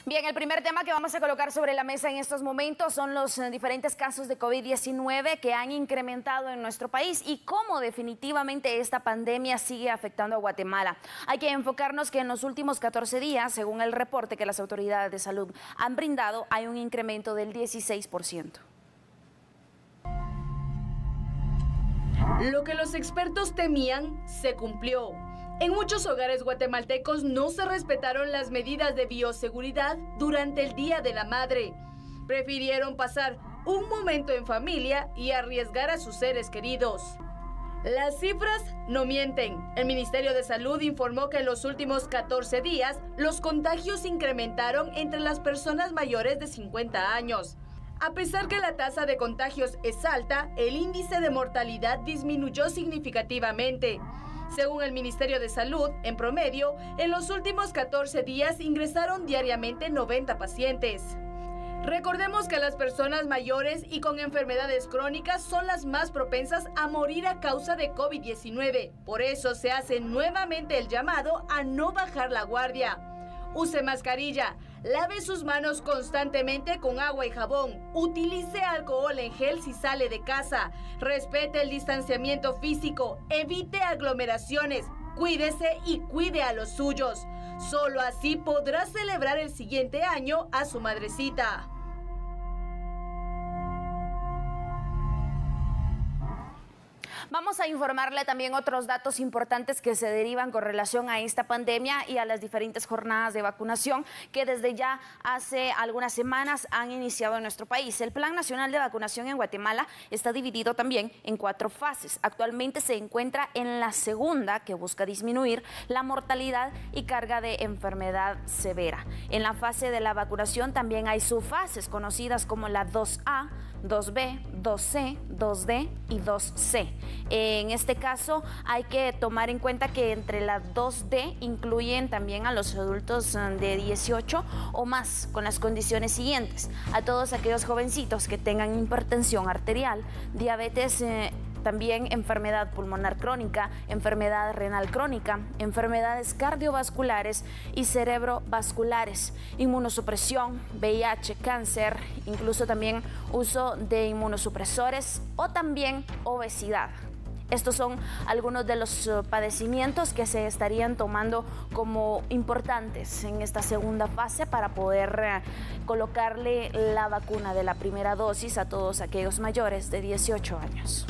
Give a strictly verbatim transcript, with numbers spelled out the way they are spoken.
Bien, el primer tema que vamos a colocar sobre la mesa en estos momentos son los eh, diferentes casos de COVID diecinueve que han incrementado en nuestro país y cómo definitivamente esta pandemia sigue afectando a Guatemala. Hay que enfocarnos que en los últimos catorce días, según el reporte que las autoridades de salud han brindado, hay un incremento del dieciséis por ciento. Lo que los expertos temían se cumplió. En muchos hogares guatemaltecos no se respetaron las medidas de bioseguridad durante el Día de la Madre. Prefirieron pasar un momento en familia y arriesgar a sus seres queridos. Las cifras no mienten. El Ministerio de Salud informó que en los últimos catorce días los contagios incrementaron entre las personas mayores de cincuenta años. A pesar que la tasa de contagios es alta, el índice de mortalidad disminuyó significativamente. Según el Ministerio de Salud, en promedio, en los últimos catorce días ingresaron diariamente noventa pacientes. Recordemos que las personas mayores y con enfermedades crónicas son las más propensas a morir a causa de COVID diecinueve. Por eso se hace nuevamente el llamado a no bajar la guardia. Use mascarilla, lave sus manos constantemente con agua y jabón, utilice alcohol en gel si sale de casa, respete el distanciamiento físico, evite aglomeraciones, cuídese y cuide a los suyos. Solo así podrá celebrar el siguiente año a su madrecita. Vamos a informarle también otros datos importantes que se derivan con relación a esta pandemia y a las diferentes jornadas de vacunación que desde ya hace algunas semanas han iniciado en nuestro país. El Plan Nacional de Vacunación en Guatemala está dividido también en cuatro fases. Actualmente se encuentra en la segunda, que busca disminuir la mortalidad y carga de enfermedad severa. En la fase de la vacunación también hay subfases conocidas como la dos A, dos B, dos C, dos D y dos C. En este caso hay que tomar en cuenta que entre la dos D incluyen también a los adultos de dieciocho o más con las condiciones siguientes: a todos aquellos jovencitos que tengan hipertensión arterial, diabetes, eh, también enfermedad pulmonar crónica, enfermedad renal crónica, enfermedades cardiovasculares y cerebrovasculares, inmunosupresión, V I H, cáncer, incluso también uso de inmunosupresores o también obesidad. Estos son algunos de los padecimientos que se estarían tomando como importantes en esta segunda fase para poder colocarle la vacuna de la primera dosis a todos aquellos mayores de dieciocho años.